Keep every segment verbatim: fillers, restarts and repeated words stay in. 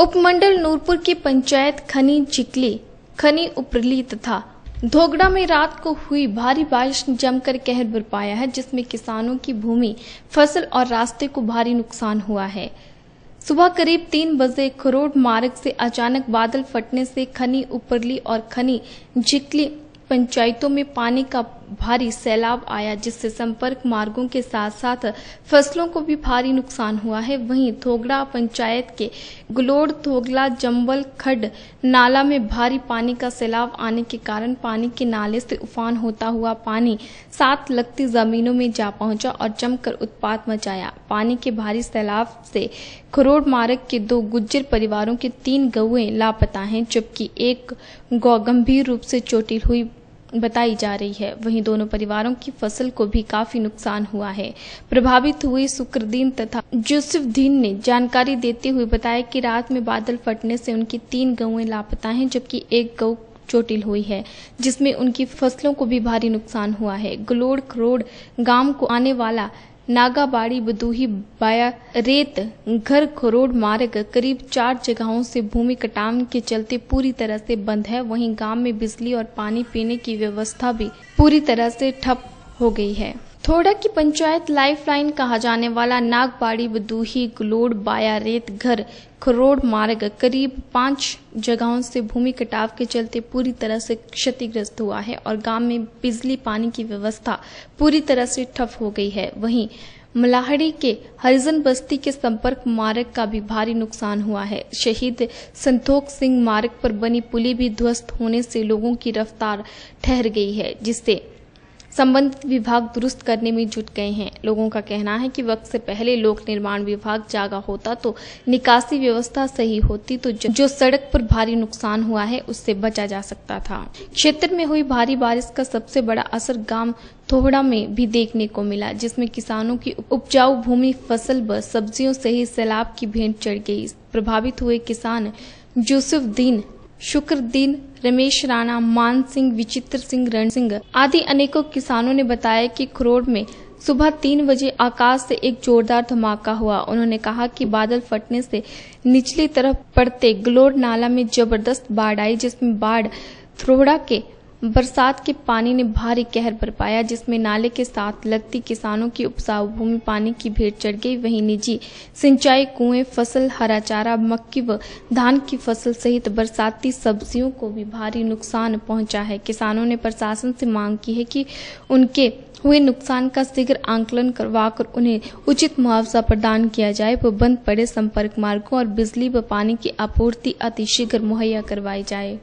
उपमंडल नूरपुर की पंचायत खनी चिकली, खनी उपरली तथा धोगड़ा में रात को हुई भारी बारिश ने जमकर कहर बरपाया है, जिसमें किसानों की भूमि, फसल और रास्ते को भारी नुकसान हुआ है। सुबह करीब तीन बजे खरोड़ मार्ग से अचानक बादल फटने से खनी उपरली और खनी चिकली पंचायतों में पानी का भारी सैलाब आया, जिससे संपर्क मार्गों के साथ साथ फसलों को भी भारी नुकसान हुआ है। वहीं थोगड़ा पंचायत के गुलोड़ थोगला जंबल खड्ड नाला में भारी पानी का सैलाब आने के कारण पानी के नाले से उफान होता हुआ पानी साथ लगती जमीनों में जा पहुंचा और जमकर उत्पात मचाया। पानी के भारी सैलाब से खरोड़ मार्ग के दो गुज्जर परिवारों के तीन गौएं लापता हैं, जबकि एक गौ गंभीर रूप से चोटिल हुई बताई जा रही है। वहीं दोनों परिवारों की फसल को भी काफी नुकसान हुआ है। प्रभावित हुए शुक्रदीन तथा यूसुफदीन ने जानकारी देते हुए बताया कि रात में बादल फटने से उनकी तीन गौएं लापता हैं, जबकि एक गौ चोटिल हुई है, जिसमें उनकी फसलों को भी भारी नुकसान हुआ है। गलोड़ खरोड़ गांव को आने वाला नागाबाड़ी बदूही बाया रेत घर खरोड़ मार्ग करीब चार जगहों से भूमि कटान के चलते पूरी तरह से बंद है। वहीं गांव में बिजली और पानी पीने की व्यवस्था भी पूरी तरह से ठप हो गई है। थोड़ा की पंचायत लाइफलाइन कहा जाने वाला नागबाड़ी बदूही गलोड़ बाया रेत घर खरोड़ मार्ग करीब पांच जगहों से भूमि कटाव के चलते पूरी तरह से क्षतिग्रस्त हुआ है और गांव में बिजली पानी की व्यवस्था पूरी तरह से ठप हो गई है। वहीं मलाहड़ी के हरिजन बस्ती के संपर्क मार्ग का भी भारी नुकसान हुआ है। शहीद संतोख सिंह मार्ग पर बनी पुली भी ध्वस्त होने से लोगों की रफ्तार ठहर गई है, जिससे संबंधित विभाग दुरुस्त करने में जुट गए हैं। लोगों का कहना है कि वक्त से पहले लोक निर्माण विभाग जागा होता तो निकासी व्यवस्था सही होती, तो जो सड़क पर भारी नुकसान हुआ है उससे बचा जा सकता था। क्षेत्र में हुई भारी बारिश का सबसे बड़ा असर गांव थोड़ा में भी देखने को मिला, जिसमें किसानों की उपजाऊ भूमि, फसल व सब्जियों सहित सैलाब की भेंट चढ़ गई। प्रभावित हुए किसान यूसुफदीन, शुक्रदीन, रमेश राणा, मान सिंह, विचित्र सिंह, रण सिंह आदि अनेकों किसानों ने बताया कि खरोड़ में सुबह तीन बजे आकाश से एक जोरदार धमाका हुआ। उन्होंने कहा कि बादल फटने से निचली तरफ पड़ते गलोड़ नाला में जबरदस्त बाढ़ आई, जिसमें बाढ़ थोड़ा के बरसात के पानी ने भारी कहर बरपाया, जिसमें नाले के साथ लगती किसानों की उपजाऊ भूमि पानी की भेंट चढ़ गई। वहीं निजी सिंचाई कुएं, फसल, हरा चारा, मक्की व धान की फसल सहित बरसाती सब्जियों को भी भारी नुकसान पहुंचा है। किसानों ने प्रशासन से मांग की है कि उनके हुए नुकसान का शीघ्र आंकलन करवाकर उन्हें उचित मुआवजा प्रदान किया जाए व बंद पड़े संपर्क मार्गों और बिजली व पानी की आपूर्ति अतिशीघ्र मुहैया करवाई जाए।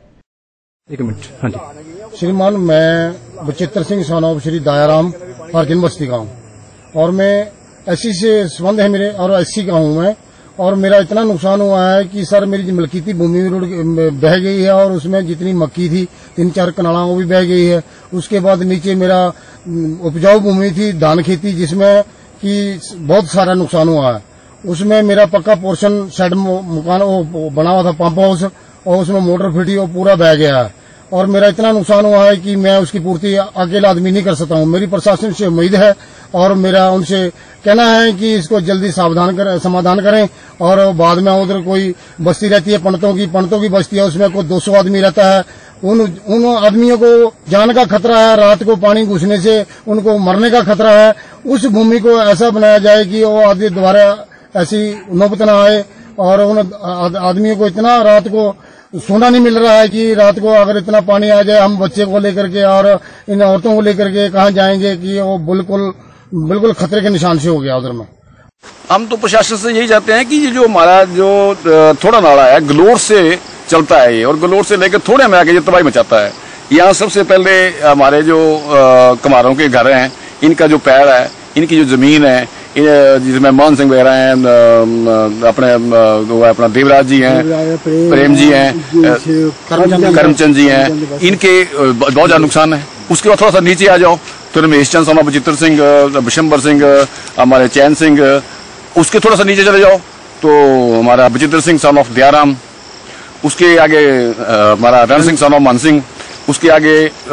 एक मिनट। हाँ जी श्रीमान, मैं बचित्र सिंह सोनोब श्री दयाराम हरजन बस्ती का हूँ और मैं एससी से संबंध है मेरे और एससी का हूँ मैं, और मेरा इतना नुकसान हुआ है कि सर मेरी मलकीती भूमि बह गई है और उसमें जितनी मक्की थी तीन चार कनाड़ा वो भी बह गई है। उसके बाद नीचे मेरा उपजाऊ भूमि थी धान खेती, जिसमें कि बहुत सारा नुकसान हुआ है। उसमें मेरा पक्का पोर्शन शेड मकान वो बना हुआ था पंप हाउस, और उसमें मोटर फिटी वो पूरा बह गया है और मेरा इतना नुकसान हुआ है कि मैं उसकी पूर्ति अकेला आदमी नहीं कर सकता हूँ। मेरी प्रशासन से उम्मीद है और मेरा उनसे कहना है कि इसको जल्दी सावधान कर समाधान करें। और बाद में उधर कोई बस्ती रहती है पंडितों की पंडितों की बस्ती है, उसमें कोई दो सौ आदमी रहता है। उन उन आदमियों को जान का खतरा है, रात को पानी घुसने से उनको मरने का खतरा है। उस भूमि को ऐसा बनाया जाए कि वो आदमी दोबारा ऐसी नौबत न आए। और उन आदमियों को इतना रात को सोना नहीं मिल रहा है कि रात को अगर इतना पानी आ जाए हम बच्चे को लेकर के और इन औरतों को लेकर के कहाँ जाएंगे कि वो बिल्कुल बिल्कुल खतरे के निशान से हो गया उधर में। हम तो प्रशासन से यही चाहते हैं कि ये जो हमारा जो थोड़ा नाला है गलोड़ से चलता है ये, और गलोड़ से लेकर थोड़े में आके ये तबाही मचाता है। यहाँ सबसे पहले हमारे जो कमारों के घर हैं, इनका जो पैर है, इनकी जो जमीन है, जिसमें मान सिंह वगैरह हैं, अपने वो अपना देवराज जी हैं, प्रेम जी हैं, करमचंद जी हैं, इनके बहुत ज्यादा नुकसान है। उसके बाद थोड़ा सा नीचे आ जाओ तो रमेश चंद सोना, बचित्र सिंह, बिशंबर सिंह, हमारे चैन सिंह। उसके थोड़ा सा नीचे चले जाओ तो हमारा बचित्र सिंह सन ऑफ दयाराम। उसके आगे हमारा रण सिंह सन ऑफ मान सिंह। उसके आगे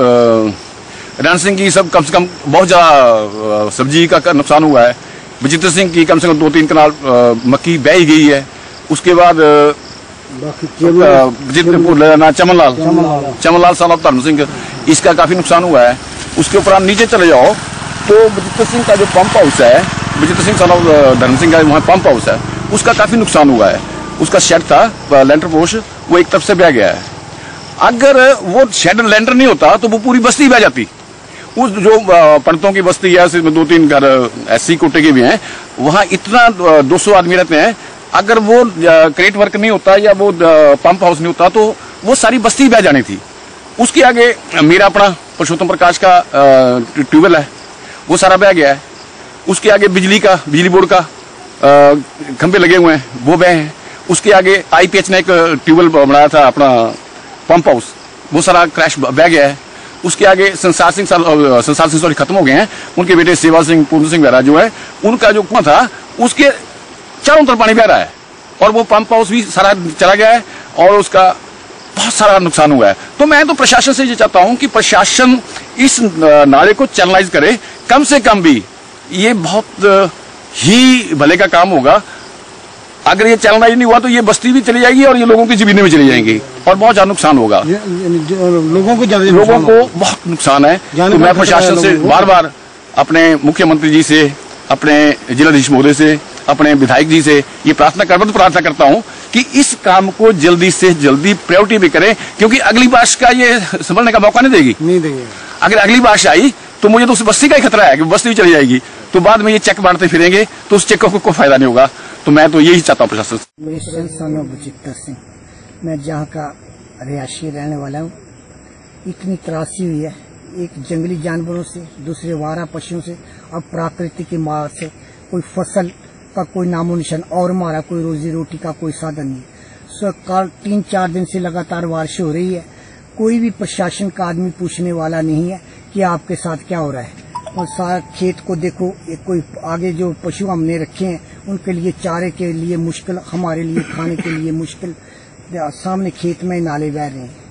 रण सिंह की सब कम से कम बहुत ज्यादा सब्जी का नुकसान हुआ है। बचित्र सिंह की कम से कम दो तीन कनाल मक्की बह गई है। उसके बाद जितने चमनलाल चमनलाल सन ऑफ धर्म सिंह, इसका काफी नुकसान हुआ है। उसके ऊपर आप नीचे चले जाओ तो बचित्र सिंह का जो पंप हाउस है, बचित्र सिंह सन ऑफ धर्म सिंह का वहाँ पंप हाउस है, उसका काफी नुकसान हुआ है। उसका शेड था लेंटर पोश, वो एक तरफ से बह गया है। अगर वो शेड लेंटर नहीं होता तो वो पूरी बस्ती बह जाती। उस जो पंडितों की बस्ती है, उसमें दो तीन घर एससी कोटे के भी हैं, वहां इतना दो सौ आदमी रहते हैं। अगर वो क्रेट वर्क नहीं होता या वो पंप हाउस नहीं होता तो वो सारी बस्ती बह जानी थी। उसके आगे मेरा अपना पुरुषोत्तम प्रकाश का ट्यूबवेल है, वो सारा बह गया है। उसके आगे बिजली का बिजली बोर्ड का खंभे लगे हुए हैं, वो बह हैं। उसके आगे आईपीएच ने एक ट्यूबवेल बनाया था अपना पंप हाउस, वो सारा क्रैश बह गया है। उसके आगे संसार सिंह संसार सिंह सॉरी खत्म हो गए हैं, उनके बेटे सेवा सिंह पूर्ण सिंह वैरा जो है, उनका जो कुआं था उसके चारों तरफ पानी बह रहा है और वो पंप हाउस भी सारा चला गया है और उसका बहुत सारा नुकसान हुआ है। तो मैं तो प्रशासन से ये चाहता हूं कि प्रशासन इस नाले को चैनलाइज करे, कम से कम भी ये बहुत ही भले का काम होगा। अगर ये चैनलाइज नहीं हुआ तो ये बस्ती भी चली जाएगी और ये लोगों की जमीनें भी चली जाएंगी और बहुत ज्यादा नुकसान होगा। लोगों को लोगों को बहुत नुकसान है। तो मैं प्रशासन से बार बार अपने मुख्यमंत्री जी से, अपने जिलाधीश महोदय से, अपने विधायक जी से ये प्रार्थना कर प्रार्थना करता हूं कि इस काम को जल्दी से जल्दी प्रायोरिटी भी करें, क्योंकि अगली बारिश का ये संभलने का मौका नहीं देगी नहीं देगी। अगर अगली बारिश आई तो मुझे तो उस बस्ती का ही खतरा है कि बस्ती भी चली जाएगी, तो बाद में ये चेक बांटते फिरेंगे तो उस चेक को कोई फायदा नहीं होगा। तो मैं तो यही चाहता हूँ प्रशासन से। बचित्र सिंह, मैं जहाँ का रिहायशी रहने वाला हूँ। इतनी त्रासी हुई है, एक जंगली जानवरों से, दूसरे वारा पशुओं से और प्राकृतिक की मार से कोई फसल का कोई नामो निशान और हमारा कोई रोजी रोटी का कोई साधन नहीं। सो कल तीन चार दिन से लगातार बारिश हो रही है, कोई भी प्रशासन का आदमी पूछने वाला नहीं है कि आपके साथ क्या हो रहा है। और सारा खेत को देखो, एक कोई आगे जो पशु हमने रखे हैं उनके लिए चारे के लिए मुश्किल, हमारे लिए खाने के लिए मुश्किल। सामने खेत में नाले बह रहे हैं।